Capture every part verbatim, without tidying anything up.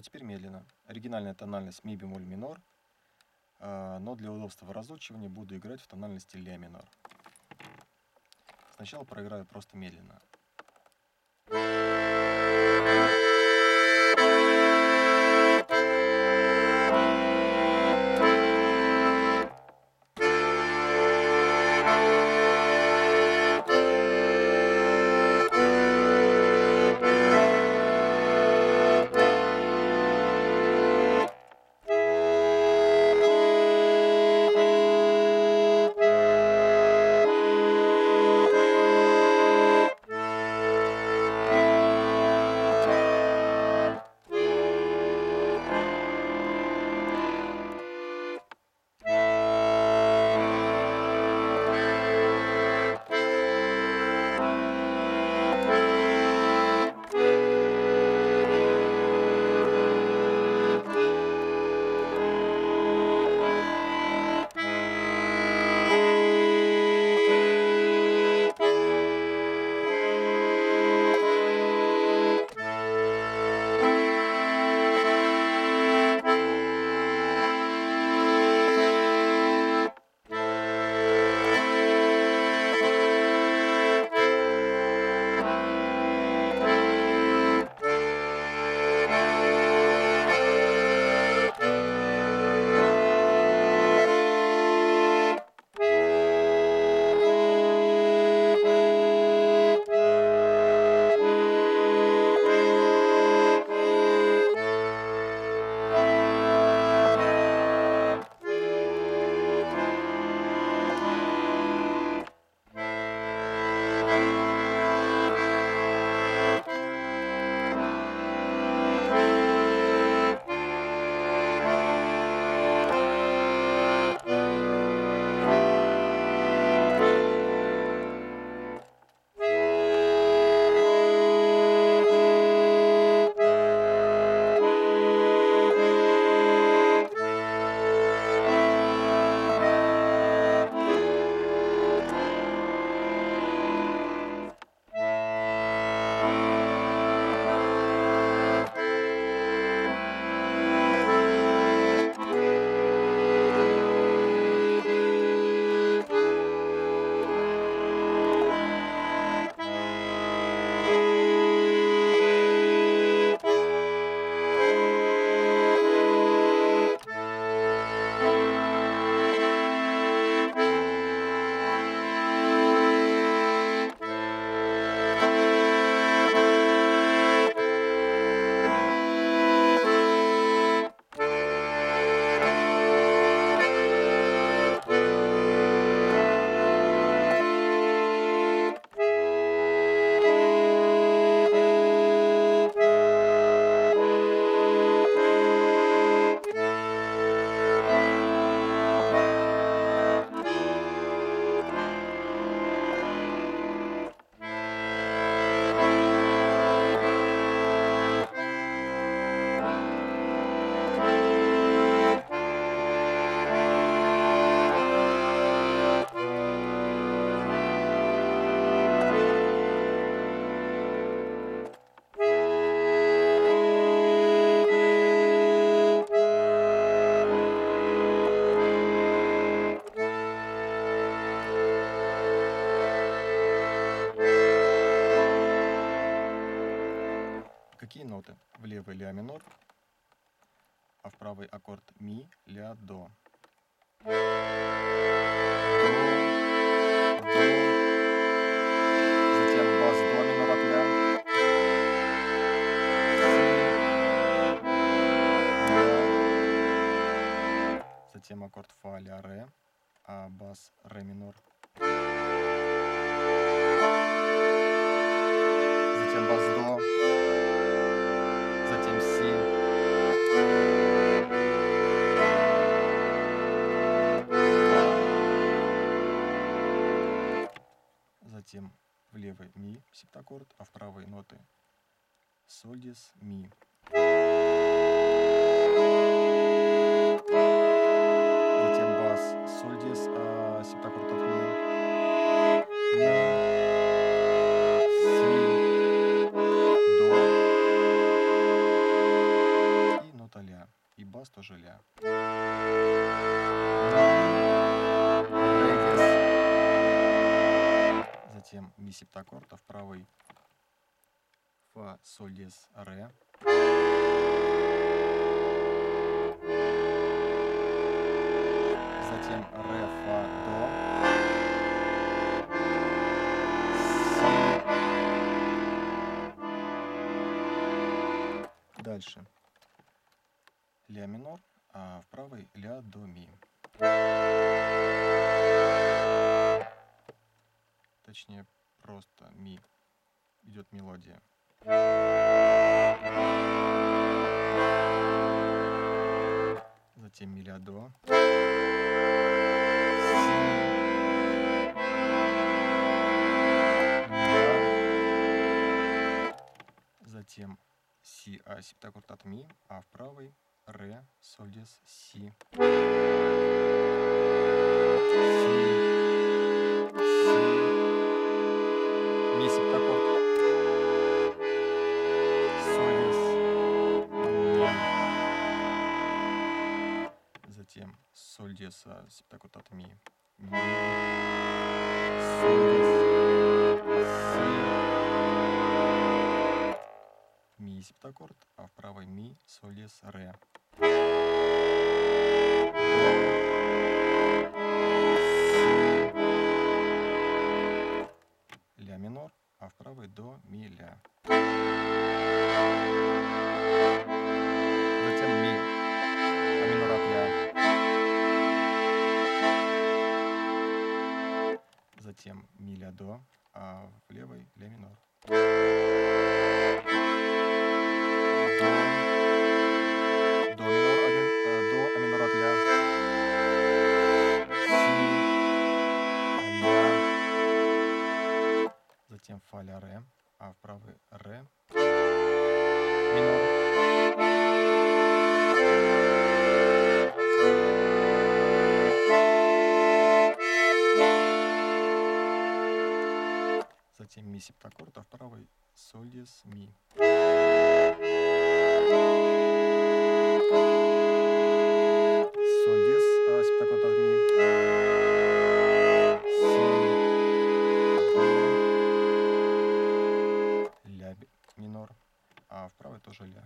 теперь медленно. Оригинальная тональность ми бемоль минор, а, но для удобства разучивания буду играть в тональности ля минор. Сначала проиграю просто медленно. Какие ноты? В левый ля минор, а в правый аккорд ми, ля, до. До, до, затем бас до минор от ля, си, ля, затем аккорд фа, ля, ре, а бас ре минор, затем бас до, затем си, затем в левый ми септаккорд, а в правой ноты соль диез, ми. Затем бас соль диез, а септаккорд от ми, ми, си, до и И бас тоже ля. Затем ми септаккорд, а в правой фа, соль, диез, ре. Затем ре, фа, до. Си. Дальше ля минор, а в правой ля, до, ми. Точнее, просто ми. Идет мелодия. Затем ми, ля, до. Затем си, а септаккорд от ми, а в правой ре, соль, диез, си. Ми септаккорд, соль, диез, ми. Затем соль, диез, а септаккорд от ми, ми, соль, диез, си. Ми септаккорд, а в правой ми, соль, диез, ре. Ля минор, а в правой до, ми, ля. Затем ми, а минор от ля. Затем ми, ля, до, а в левой ля минор. До, до минор, а, до, а минор от ля. Си, ля. Затем фа, ля, ре, а в правой ре, минор. Затем ми септаккорд, а в правой соль, диез, ми. Соль, диез, а септаккорд от ми. Си, ля минор, а в правой тоже ля.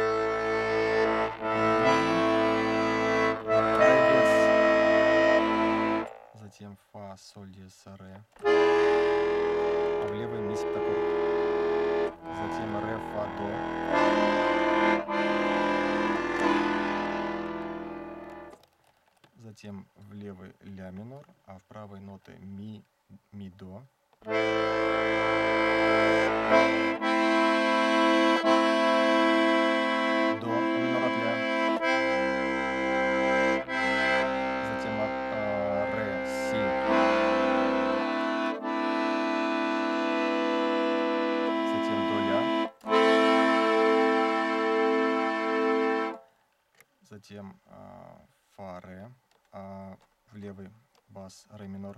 Затем фа, соль, диез, ре. А в левой ми септаккорд. Затем ре, фа, до. Затем в левой ля минор, а в правой ноты ми, ми, до. До, минор от ля. Затем а, ре, си. Затем до, ля. Затем а, фа, ре, а в левый бас, ре минор.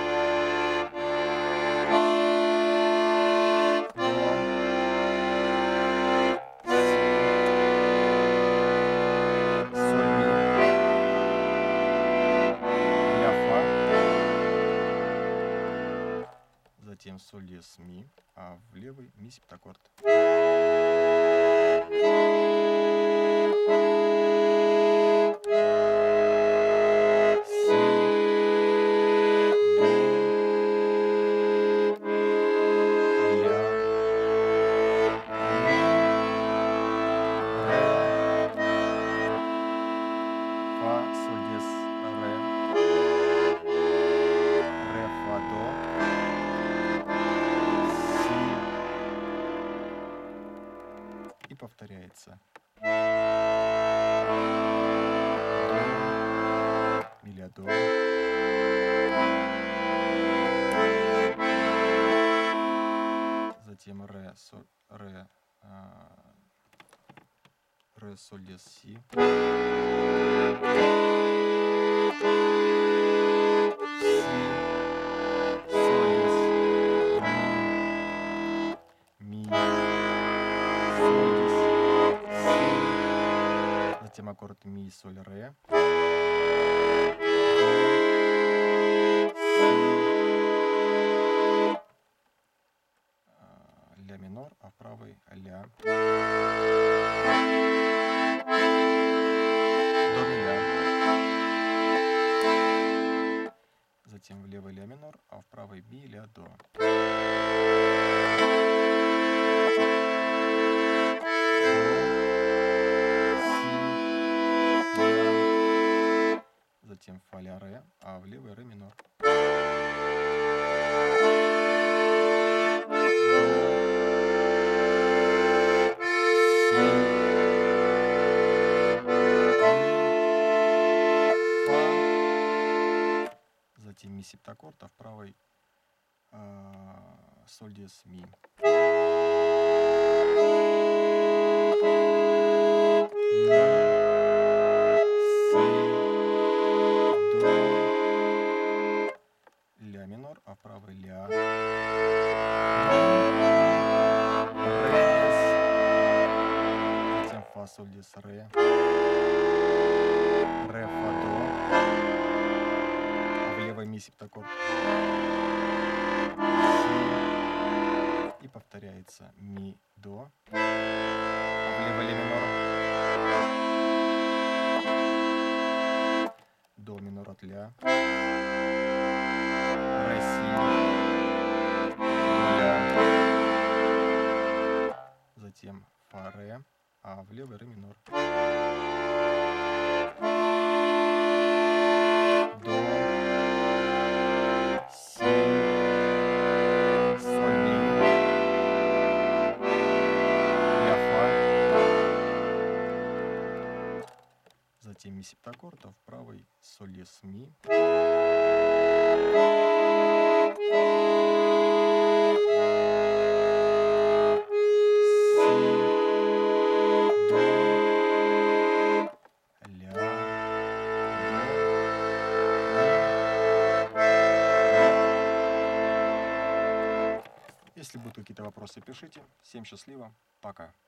Затем соль, диез, ми, а в левый ми септаккорд. Повторяется. До, ми, ля, до. Затем ре, соль, ре, а, ре, соль, диез, си. Затем аккорд ми, соль, ре. Ля минор, а в правой ля. До ми, ля. Затем в левый ля минор, а в правой ми, ля, до. Затем фа, ля, ре, а в левый ре минор. Затем ми септаккорд, а в правой э, соль диез ми. Ля минор, а в правой ля. Ре, затем фа, соль диез, ре. Ре, фа, до. А в левой ми септаккорд. И повторяется ми, до. А в левой ля минор. До минор от ля. Ре, си. До, ля. Затем фа, ре, а в левый ре минор. До, си, соль, ми, ля, фа. Затем ми септаккорд, а в правой соль диез ми. Если будут какие-то вопросы, пишите. Всем счастливо. Пока.